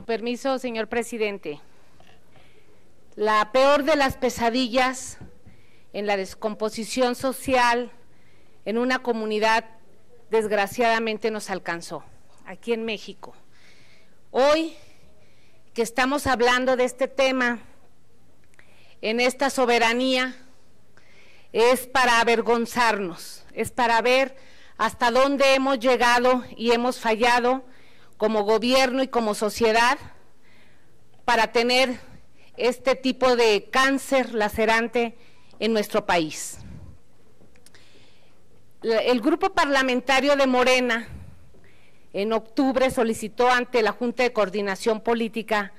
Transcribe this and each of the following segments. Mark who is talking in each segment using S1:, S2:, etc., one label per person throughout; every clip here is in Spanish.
S1: permiso, señor presidente. La peor de las pesadillas en la descomposición social en una comunidad desgraciadamente nos alcanzó, aquí en México. Hoy que estamos hablando de este tema, en esta soberanía, es para avergonzarnos, es para ver hasta dónde hemos llegado y hemos fallado como gobierno y como sociedad para tener este tipo de cáncer lacerante en nuestro país. El grupo parlamentario de Morena en octubre solicitó ante la Junta de Coordinación Política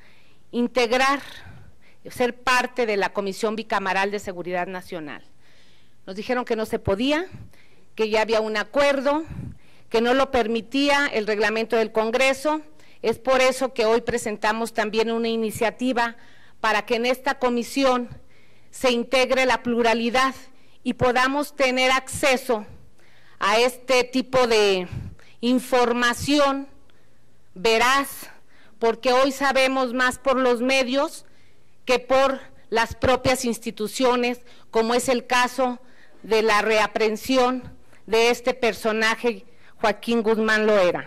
S1: ser parte de la Comisión Bicameral de Seguridad Nacional. Nos dijeron que no se podía, que ya había un acuerdo, que no lo permitía el reglamento del Congreso. Es por eso que hoy presentamos también una iniciativa para que en esta comisión se integre la pluralidad y podamos tener acceso a este tipo de información veraz, porque hoy sabemos más por los medios que por las propias instituciones, como es el caso de la reaprehensión de este personaje, Joaquín Guzmán Loera.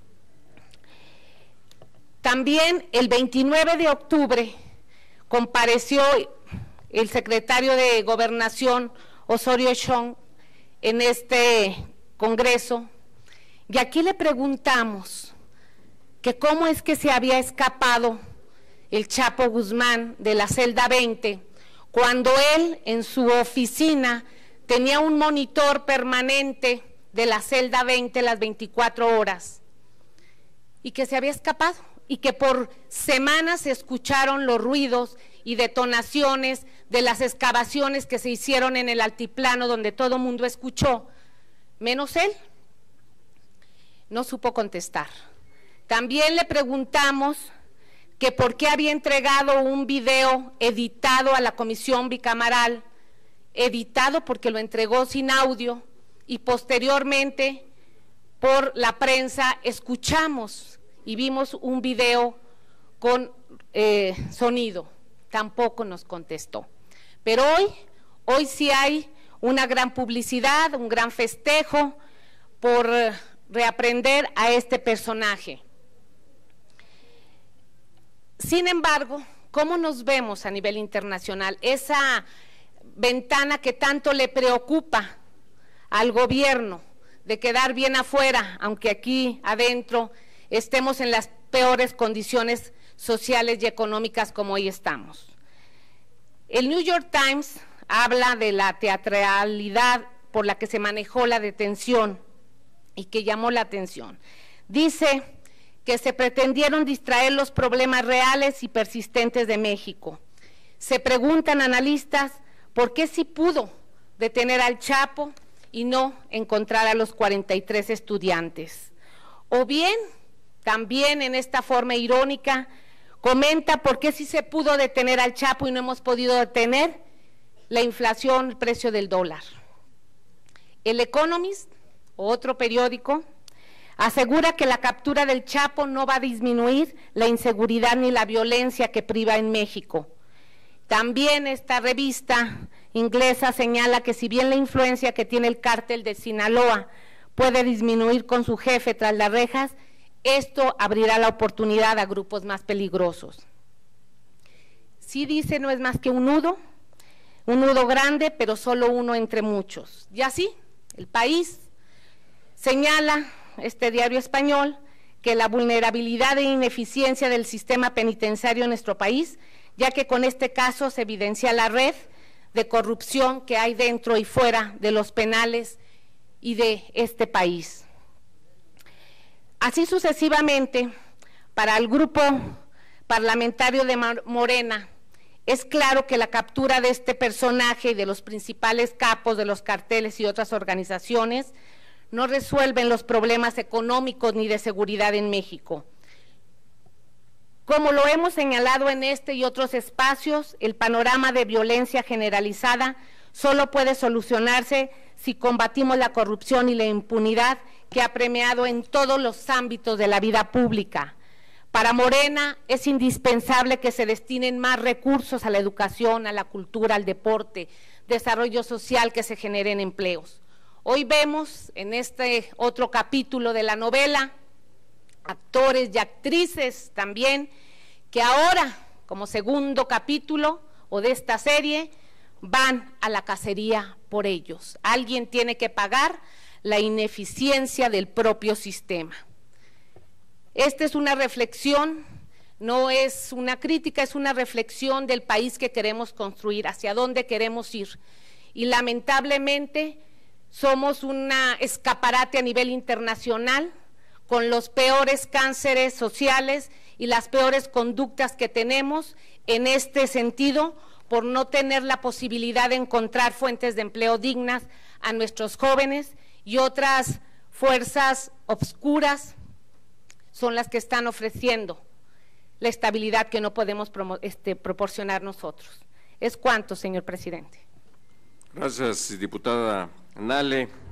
S1: También el 29 de octubre compareció el secretario de Gobernación, Osorio Chong, en este Congreso, y aquí le preguntamos que cómo es que se había escapado el Chapo Guzmán de la celda 20, cuando él en su oficina tenía un monitor permanente de la celda 20 las 24 horas, y que se había escapado, y que por semanas se escucharon los ruidos y detonaciones de las excavaciones que se hicieron en el altiplano, donde todo el mundo escuchó, menos él. No supo contestar. También le preguntamos que por qué había entregado un video editado a la Comisión Bicameral, editado porque lo entregó sin audio, y posteriormente por la prensa escuchamos y vimos un video con sonido. Tampoco nos contestó. Pero hoy sí hay una gran publicidad, un gran festejo por reaprender a este personaje. Sin embargo, ¿cómo nos vemos a nivel internacional? Esa ventana que tanto le preocupa al gobierno de quedar bien afuera, aunque aquí adentro estemos en las peores condiciones sociales y económicas como hoy estamos. El New York Times habla de la teatralidad por la que se manejó la detención y que llamó la atención. Dice que se pretendieron distraer los problemas reales y persistentes de México. Se preguntan analistas por qué sí pudo detener al Chapo y no encontrar a los 43 estudiantes. O bien, también en esta forma irónica, comenta por qué sí se pudo detener al Chapo y no hemos podido detener la inflación, el precio del dólar. El Economist, otro periódico, asegura que la captura del Chapo no va a disminuir la inseguridad ni la violencia que priva en México. También esta revista inglesa señala que si bien la influencia que tiene el cártel de Sinaloa puede disminuir con su jefe tras las rejas, esto abrirá la oportunidad a grupos más peligrosos. Sí dice, no es más que un nudo grande, pero solo uno entre muchos. Y así, El País señala, este diario español, que la vulnerabilidad e ineficiencia del sistema penitenciario en nuestro país, ya que con este caso se evidencia la red de corrupción que hay dentro y fuera de los penales y de este país. Así sucesivamente, para el grupo parlamentario de Morena, es claro que la captura de este personaje y de los principales capos de los carteles y otras organizaciones no resuelven los problemas económicos ni de seguridad en México. Como lo hemos señalado en este y otros espacios, el panorama de violencia generalizada solo puede solucionarse si combatimos la corrupción y la impunidad que ha premiado en todos los ámbitos de la vida pública. Para Morena es indispensable que se destinen más recursos a la educación, a la cultura, al deporte, desarrollo social, que se generen empleos. Hoy vemos en este otro capítulo de la novela, actores y actrices también, que ahora, como segundo capítulo o de esta serie, van a la cacería por ellos. Alguien tiene que pagar la ineficiencia del propio sistema. Esta es una reflexión, no es una crítica, es una reflexión del país que queremos construir, hacia dónde queremos ir. Y lamentablemente somos un escaparate a nivel internacional, con los peores cánceres sociales y las peores conductas que tenemos en este sentido, por no tener la posibilidad de encontrar fuentes de empleo dignas a nuestros jóvenes, y otras fuerzas obscuras son las que están ofreciendo la estabilidad que no podemos proporcionar nosotros. Es cuanto, señor presidente.
S2: Gracias, diputada Nale.